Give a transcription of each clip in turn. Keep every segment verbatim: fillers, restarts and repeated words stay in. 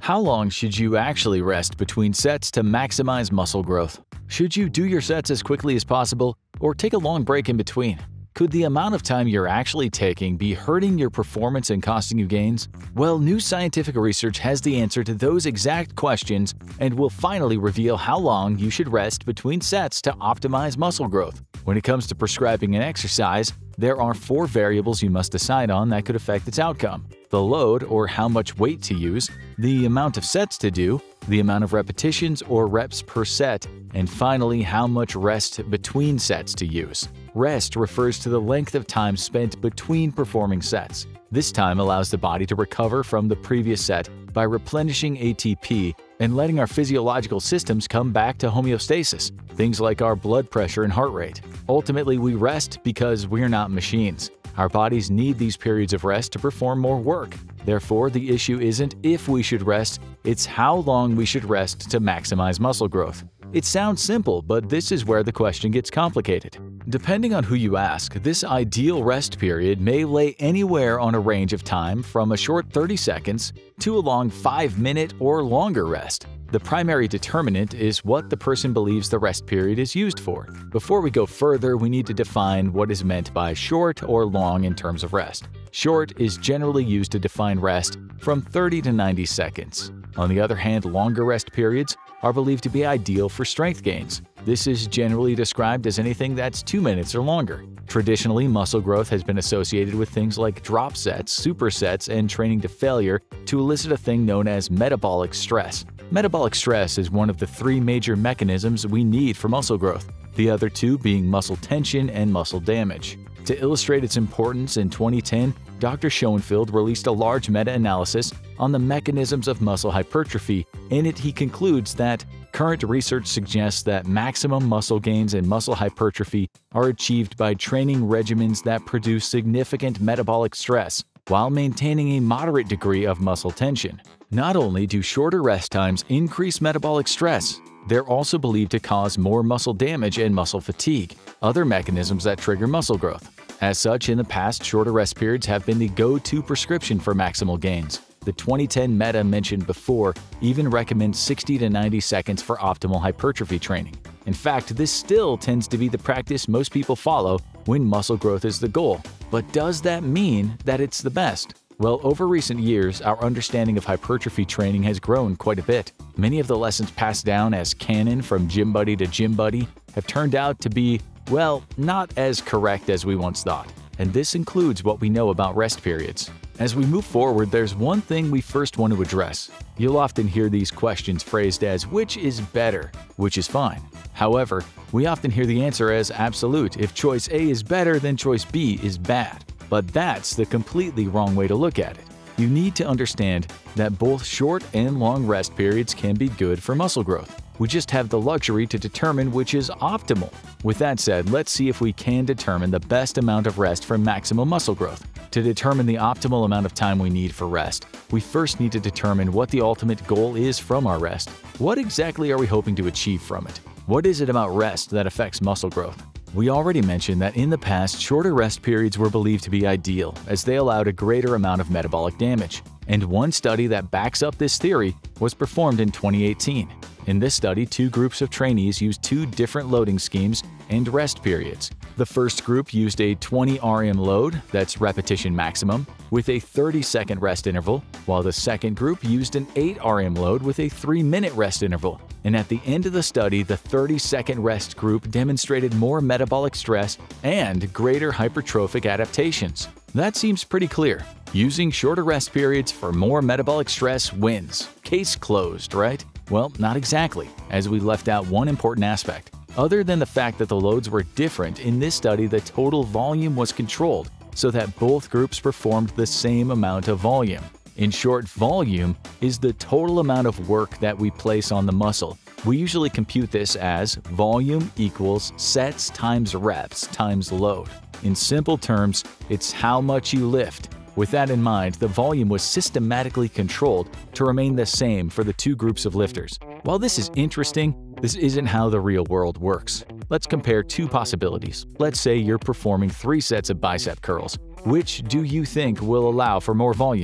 How long should you actually rest between sets to maximize muscle growth? Should you do your sets as quickly as possible or take a long break in between? Could the amount of time you're actually taking be hurting your performance and costing you gains? Well, new scientific research has the answer to those exact questions and will finally reveal how long you should rest between sets to optimize muscle growth. When it comes to prescribing an exercise, there are four variables you must decide on that could affect its outcome: the load or how much weight to use, the amount of sets to do, the amount of repetitions or reps per set, and finally how much rest between sets to use. Rest refers to the length of time spent between performing sets. This time allows the body to recover from the previous set by replenishing A T P and letting our physiological systems come back to homeostasis, things like our blood pressure and heart rate. Ultimately, we rest because we're not machines. Our bodies need these periods of rest to perform more work. Therefore, the issue isn't if we should rest, it's how long we should rest to maximize muscle growth. It sounds simple, but this is where the question gets complicated. Depending on who you ask, this ideal rest period may lay anywhere on a range of time from a short thirty seconds to a long five minute or longer rest. The primary determinant is what the person believes the rest period is used for. Before we go further, we need to define what is meant by short or long in terms of rest. Short is generally used to define rest from thirty to ninety seconds. On the other hand, longer rest periods are believed to be ideal for strength gains. This is generally described as anything that's two minutes or longer. Traditionally, muscle growth has been associated with things like drop sets, supersets, and training to failure to elicit a thing known as metabolic stress. Metabolic stress is one of the three major mechanisms we need for muscle growth, the other two being muscle tension and muscle damage. To illustrate its importance, in twenty ten, Doctor Schoenfeld released a large meta-analysis on the mechanisms of muscle hypertrophy. In it, he concludes that current research suggests that maximum muscle gains and muscle hypertrophy are achieved by training regimens that produce significant metabolic stress while maintaining a moderate degree of muscle tension. Not only do shorter rest times increase metabolic stress, they're also believed to cause more muscle damage and muscle fatigue, other mechanisms that trigger muscle growth. As such, in the past, shorter rest periods have been the go-to prescription for maximal gains. The twenty ten meta mentioned before even recommends sixty to ninety seconds for optimal hypertrophy training. In fact, this still tends to be the practice most people follow when muscle growth is the goal. But does that mean that it's the best? Well, over recent years, our understanding of hypertrophy training has grown quite a bit. Many of the lessons passed down as canon from gym buddy to gym buddy have turned out to be, well, not as correct as we once thought. And this includes what we know about rest periods. As we move forward, there's one thing we first want to address. You'll often hear these questions phrased as which is better, which is fine. However, we often hear the answer as absolute if choice A is better, then choice B is bad. But that's the completely wrong way to look at it. You need to understand that both short and long rest periods can be good for muscle growth. We just have the luxury to determine which is optimal. With that said, let's see if we can determine the best amount of rest for maximum muscle growth. To determine the optimal amount of time we need for rest, we first need to determine what the ultimate goal is from our rest. What exactly are we hoping to achieve from it? What is it about rest that affects muscle growth? We already mentioned that in the past, shorter rest periods were believed to be ideal, as they allowed a greater amount of metabolic damage. And one study that backs up this theory was performed in twenty eighteen. In this study, two groups of trainees used two different loading schemes and rest periods. The first group used a twenty R M load, that's repetition maximum, with a thirty second rest interval, while the second group used an eight R M load with a three minute rest interval. And at the end of the study, the thirty second rest group demonstrated more metabolic stress and greater hypertrophic adaptations. That seems pretty clear. Using shorter rest periods for more metabolic stress wins. Case closed, right? Well, not exactly, as we left out one important aspect. Other than the fact that the loads were different, in this study the total volume was controlled so that both groups performed the same amount of volume. In short, volume is the total amount of work that we place on the muscle. We usually compute this as volume equals sets times reps times load. In simple terms, it's how much you lift. With that in mind, the volume was systematically controlled to remain the same for the two groups of lifters. While this is interesting, this isn't how the real world works. Let's compare two possibilities. Let's say you're performing three sets of bicep curls. Which do you think will allow for more volume?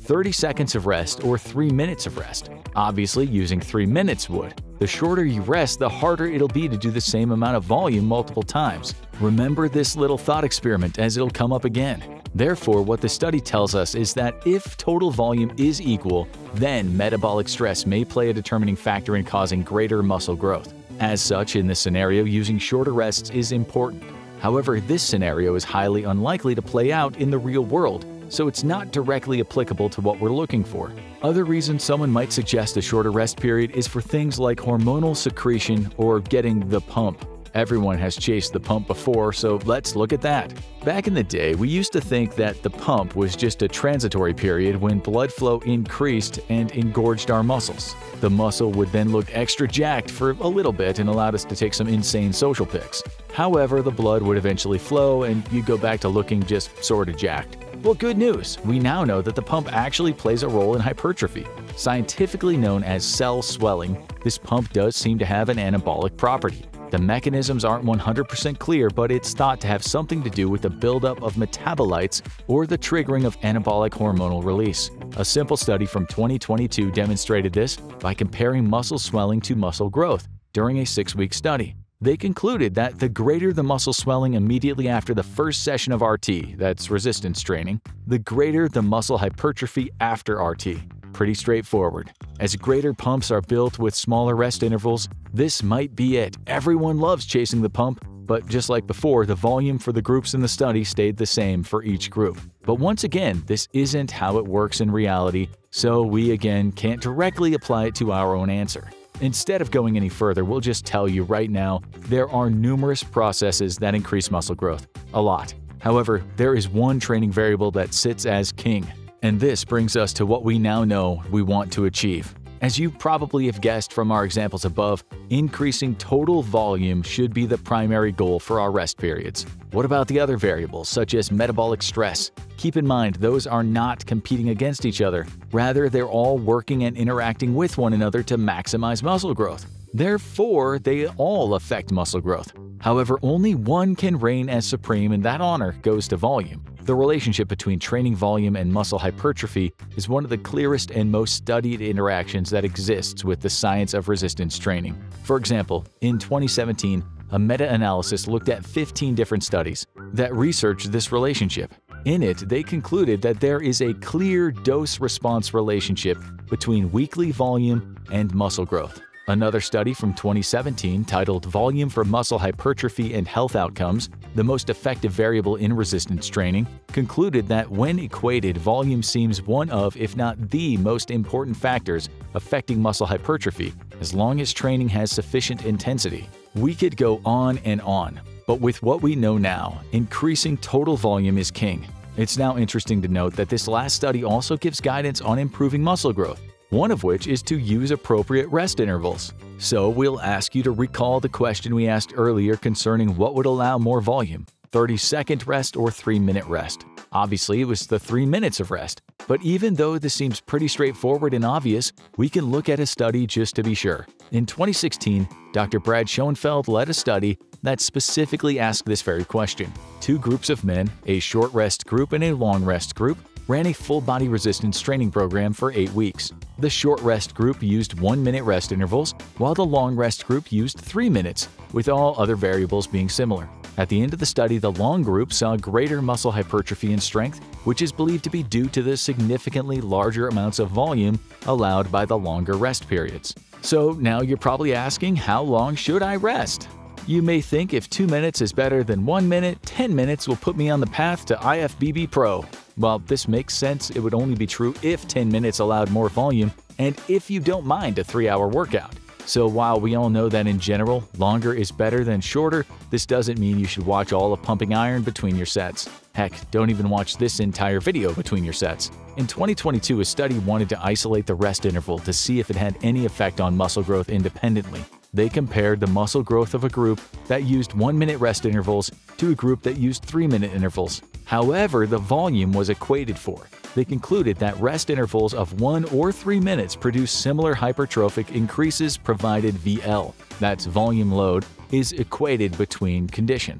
thirty seconds of rest or three minutes of rest. Obviously, using three minutes would. The shorter you rest, the harder it'll be to do the same amount of volume multiple times. Remember this little thought experiment as it'll come up again. Therefore, what the study tells us is that if total volume is equal, then metabolic stress may play a determining factor in causing greater muscle growth. As such, in this scenario, using shorter rests is important. However, this scenario is highly unlikely to play out in the real world, so it's not directly applicable to what we're looking for. Other reasons someone might suggest a shorter rest period is for things like hormonal secretion or getting the pump. Everyone has chased the pump before, so let's look at that. Back in the day, we used to think that the pump was just a transitory period when blood flow increased and engorged our muscles. The muscle would then look extra jacked for a little bit and allowed us to take some insane social pics. However, the blood would eventually flow and you'd go back to looking just sorta jacked. Well, good news! We now know that the pump actually plays a role in hypertrophy. Scientifically known as cell swelling, this pump does seem to have an anabolic property. The mechanisms aren't one hundred percent clear, but it's thought to have something to do with the buildup of metabolites or the triggering of anabolic hormonal release. A simple study from twenty twenty-two demonstrated this by comparing muscle swelling to muscle growth during a six-week study. They concluded that the greater the muscle swelling immediately after the first session of R T, that's resistance training, the greater the muscle hypertrophy after R T. Pretty straightforward. As greater pumps are built with smaller rest intervals, this might be it. Everyone loves chasing the pump, but just like before, the volume for the groups in the study stayed the same for each group. But once again, this isn't how it works in reality, so we again can't directly apply it to our own answer. Instead of going any further, we'll just tell you right now, there are numerous processes that increase muscle growth. A lot. However, there is one training variable that sits as king. And this brings us to what we now know we want to achieve. As you probably have guessed from our examples above, increasing total volume should be the primary goal for our rest periods. What about the other variables, such as metabolic stress? Keep in mind, those are not competing against each other. Rather, they're all working and interacting with one another to maximize muscle growth. Therefore, they all affect muscle growth. However, only one can reign as supreme, and that honor goes to volume. The relationship between training volume and muscle hypertrophy is one of the clearest and most studied interactions that exists with the science of resistance training. For example, in twenty seventeen, a meta-analysis looked at fifteen different studies that researched this relationship. In it, they concluded that there is a clear dose-response relationship between weekly volume and muscle growth. Another study from twenty seventeen, titled Volume for Muscle Hypertrophy and Health Outcomes, the most effective variable in resistance training, concluded that when equated, volume seems one of, if not the most important factors affecting muscle hypertrophy, as long as training has sufficient intensity. We could go on and on, but with what we know now, increasing total volume is king. It's now interesting to note that this last study also gives guidance on improving muscle growth, one of which is to use appropriate rest intervals. So we'll ask you to recall the question we asked earlier concerning what would allow more volume, thirty second rest or three minute rest. Obviously, it was the three minutes of rest. But even though this seems pretty straightforward and obvious, we can look at a study just to be sure. In twenty sixteen, Doctor Brad Schoenfeld led a study that specifically asked this very question. Two groups of men, a short rest group and a long rest group, ran a full-body resistance training program for eight weeks. The short rest group used one-minute rest intervals, while the long rest group used three minutes, with all other variables being similar. At the end of the study, the long group saw greater muscle hypertrophy and strength, which is believed to be due to the significantly larger amounts of volume allowed by the longer rest periods. So now you're probably asking, how long should I rest? You may think if two minutes is better than one minute, ten minutes will put me on the path to I F B B Pro. While this makes sense, it would only be true if ten minutes allowed more volume and if you don't mind a three hour workout. So while we all know that in general, longer is better than shorter, this doesn't mean you should watch all of pumping iron between your sets. Heck, don't even watch this entire video between your sets. In twenty twenty-two, a study wanted to isolate the rest interval to see if it had any effect on muscle growth independently. They compared the muscle growth of a group that used one-minute rest intervals to a group that used three-minute intervals. However, the volume was equated for. They concluded that rest intervals of one or three minutes produce similar hypertrophic increases provided V L, that's volume load, is equated between conditions.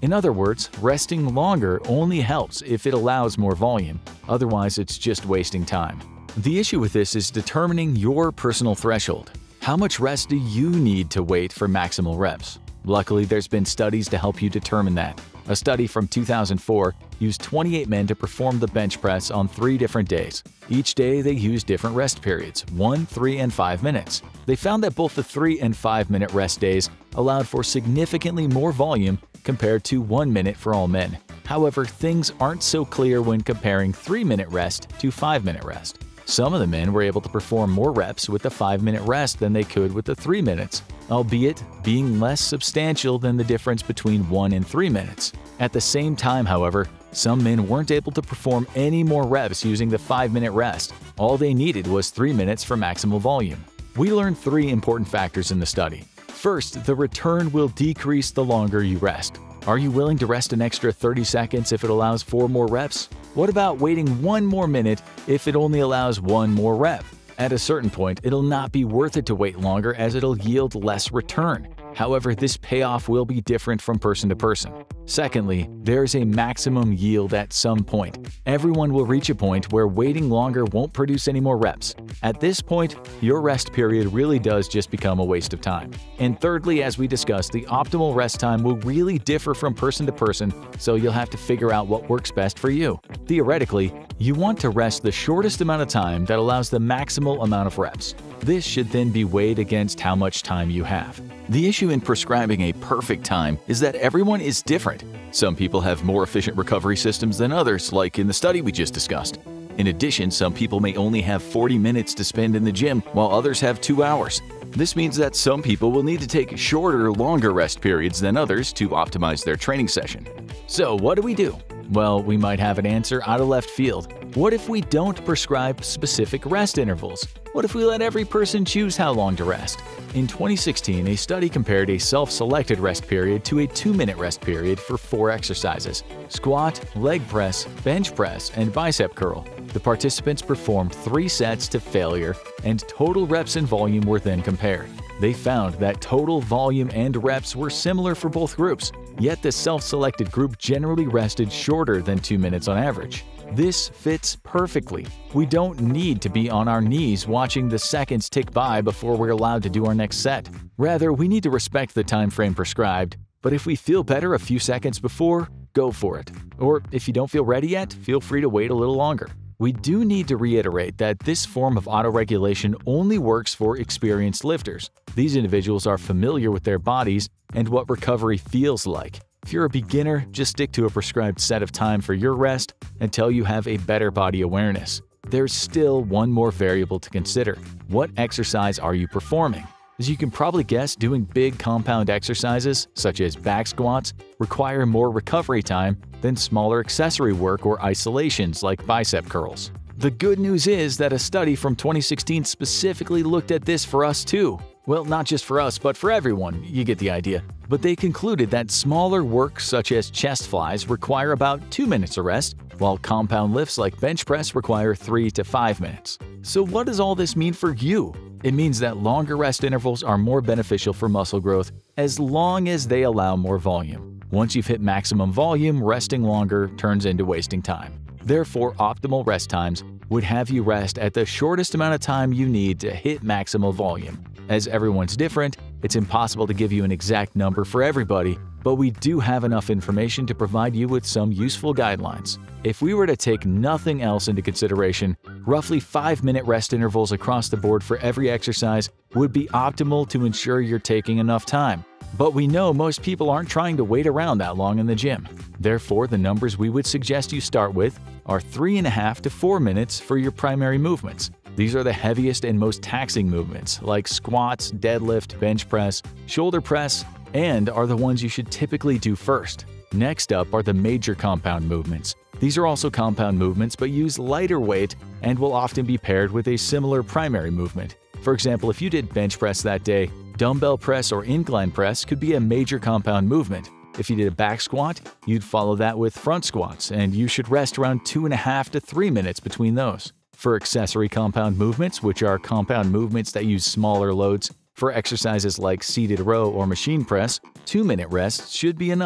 In other words, resting longer only helps if it allows more volume, otherwise it's just wasting time. The issue with this is determining your personal threshold. How much rest do you need to wait for maximal reps? Luckily, there's been studies to help you determine that. A study from two thousand four used twenty-eight men to perform the bench press on three different days. Each day, they used different rest periods, one, three, and five minutes. They found that both the three and five minute rest days allowed for significantly more volume compared to one minute for all men. However, things aren't so clear when comparing three minute rest to five minute rest. Some of the men were able to perform more reps with the five minute rest than they could with the three minutes, albeit being less substantial than the difference between one and three minutes. At the same time, however, some men weren't able to perform any more reps using the five minute rest. All they needed was three minutes for maximal volume. We learned three important factors in the study. First, the return will decrease the longer you rest. Are you willing to rest an extra thirty seconds if it allows four more reps? What about waiting one more minute if it only allows one more rep? At a certain point, it'll not be worth it to wait longer as it'll yield less return. However, this payoff will be different from person to person. Secondly, there's a maximum yield at some point. Everyone will reach a point where waiting longer won't produce any more reps. At this point, your rest period really does just become a waste of time. And thirdly, as we discussed, the optimal rest time will really differ from person to person, so you'll have to figure out what works best for you. Theoretically, you want to rest the shortest amount of time that allows the maximal amount of reps. This should then be weighed against how much time you have. The issue in prescribing a perfect time is that everyone is different. Some people have more efficient recovery systems than others, like in the study we just discussed. In addition, some people may only have forty minutes to spend in the gym, while others have two hours. This means that some people will need to take shorter, longer rest periods than others to optimize their training session. So what do we do? Well, we might have an answer out of left field. What if we don't prescribe specific rest intervals? What if we let every person choose how long to rest? In twenty sixteen, a study compared a self-selected rest period to a two minute rest period for four exercises: squat, leg press, bench press, and bicep curl. The participants performed three sets to failure, and total reps and volume were then compared. They found that total volume and reps were similar for both groups, yet the self-selected group generally rested shorter than two minutes on average. This fits perfectly. We don't need to be on our knees watching the seconds tick by before we're allowed to do our next set. Rather, we need to respect the time frame prescribed, but if we feel better a few seconds before, go for it. Or if you don't feel ready yet, feel free to wait a little longer. We do need to reiterate that this form of autoregulation only works for experienced lifters. These individuals are familiar with their bodies and what recovery feels like. If you're a beginner, just stick to a prescribed set of time for your rest until you have a better body awareness. There's still one more variable to consider. What exercise are you performing? As you can probably guess, doing big compound exercises, such as back squats, require more recovery time than smaller accessory work or isolations like bicep curls. The good news is that a study from twenty sixteen specifically looked at this for us too. Well, not just for us, but for everyone, you get the idea. But they concluded that smaller work such as chest flies require about two minutes of rest, while compound lifts like bench press require three to five minutes. So what does all this mean for you? It means that longer rest intervals are more beneficial for muscle growth as long as they allow more volume. Once you've hit maximum volume, resting longer turns into wasting time. Therefore, optimal rest times would have you rest at the shortest amount of time you need to hit maximal volume. As everyone's different, it's impossible to give you an exact number for everybody, but we do have enough information to provide you with some useful guidelines. If we were to take nothing else into consideration, roughly five minute rest intervals across the board for every exercise would be optimal to ensure you're taking enough time. But we know most people aren't trying to wait around that long in the gym. Therefore, the numbers we would suggest you start with are three and a half to four minutes for your primary movements. These are the heaviest and most taxing movements, like squats, deadlift, bench press, shoulder press, and are the ones you should typically do first. Next up are the major compound movements. These are also compound movements but use lighter weight and will often be paired with a similar primary movement. For example, if you did bench press that day, dumbbell press or incline press could be a major compound movement. If you did a back squat, you'd follow that with front squats, and you should rest around two and a half to three minutes between those. For accessory compound movements, which are compound movements that use smaller loads, for exercises like seated row or machine press, two minute rests should be enough.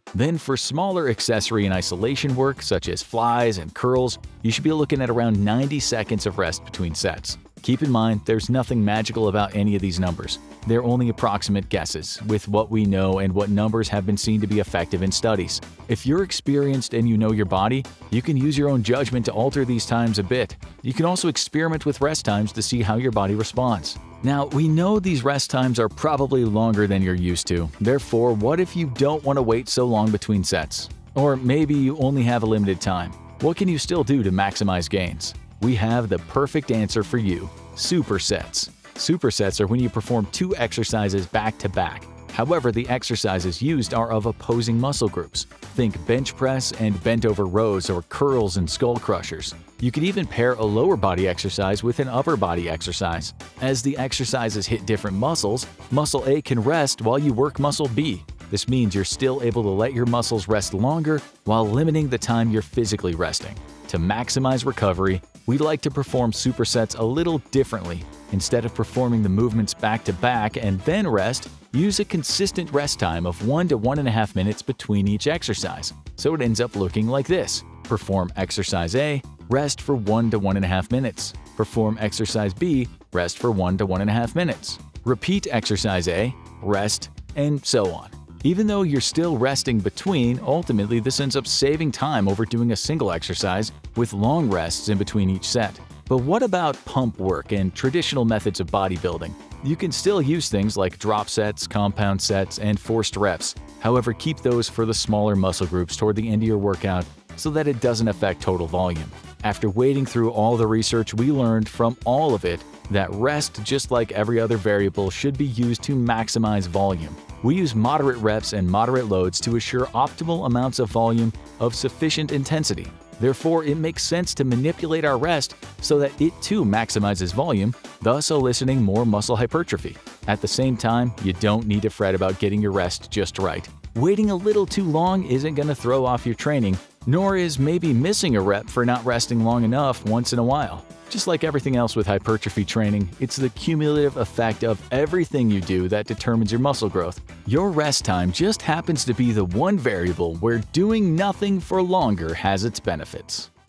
Then for smaller accessory and isolation work such as flies and curls, you should be looking at around ninety seconds of rest between sets. Keep in mind, there's nothing magical about any of these numbers. They're only approximate guesses with what we know and what numbers have been seen to be effective in studies. If you're experienced and you know your body, you can use your own judgment to alter these times a bit. You can also experiment with rest times to see how your body responds. Now, we know these rest times are probably longer than you're used to. Therefore, what if you don't want to wait so long between sets? Or maybe you only have a limited time. What can you still do to maximize gains? We have the perfect answer for you: supersets. Supersets are when you perform two exercises back to back. However, the exercises used are of opposing muscle groups. Think bench press and bent over rows or curls and skull crushers. You could even pair a lower body exercise with an upper body exercise. As the exercises hit different muscles, muscle A can rest while you work muscle B. This means you're still able to let your muscles rest longer while limiting the time you're physically resting. To maximize recovery, we like to perform supersets a little differently. Instead of performing the movements back to back and then rest, use a consistent rest time of one to one and a half minutes between each exercise. So it ends up looking like this: perform exercise A, rest for one to one and a half minutes. Perform exercise B, rest for one to one and a half minutes. Repeat exercise A, rest, and so on. Even though you're still resting between, ultimately this ends up saving time over doing a single exercise with long rests in between each set. But what about pump work and traditional methods of bodybuilding? You can still use things like drop sets, compound sets, and forced reps. However, keep those for the smaller muscle groups toward the end of your workout so that it doesn't affect total volume. After wading through all the research, we learned from all of it that rest, just like every other variable, should be used to maximize volume. We use moderate reps and moderate loads to assure optimal amounts of volume of sufficient intensity. Therefore, it makes sense to manipulate our rest so that it too maximizes volume, thus eliciting more muscle hypertrophy. At the same time, you don't need to fret about getting your rest just right. Waiting a little too long isn't going to throw off your training, nor is maybe missing a rep for not resting long enough once in a while. Just like everything else with hypertrophy training, it's the cumulative effect of everything you do that determines your muscle growth. Your rest time just happens to be the one variable where doing nothing for longer has its benefits.